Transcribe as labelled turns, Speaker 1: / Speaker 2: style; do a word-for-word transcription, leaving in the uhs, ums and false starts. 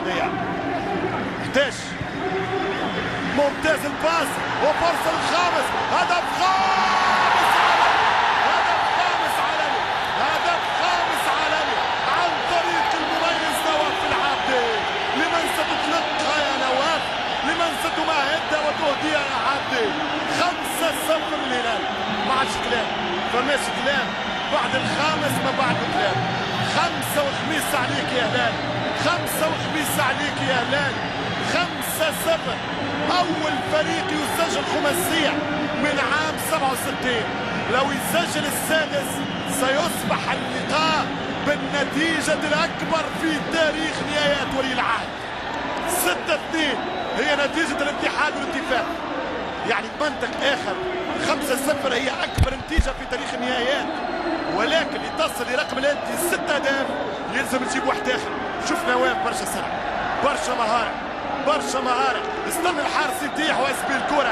Speaker 1: هذايا. احتاج ممتاز الباس وفرصة الخامس. هدف خامس عالمي، هدف خامس عالمي، هدف خامس عالمي عن طريق المميز نواف العابدي. لمن ستطلقها يا نواف؟ لمن ستمهدها وتهديها يا عابدي؟ خمسة صفر للهلال. ما عادش كلام، فماش كلام بعد الخامس، ما بعد كلام. خمسة وخميس عليك يا هلال، خمسة وخميس عليك يا هلال. خمسة صفر، أول فريق يسجل خماسية من عام سبعة وستين. لو يسجل السادس سيصبح اللقاء بالنتيجة الأكبر في تاريخ نهايات ولي العهد. ستة اثنين هي نتيجة الاتحاد والاتفاق. يعني بمنطق آخر خمسة صفر هي أكبر نتيجة في تاريخ النهايات، ولكن لتصل لرقم الهدف ست أهداف يلزم تجيب واحد آخر. شوف نواف برشا سرعة، برشا مهارة، برشا مهارة. استنى الحارس يتيح ويسبي الكرة.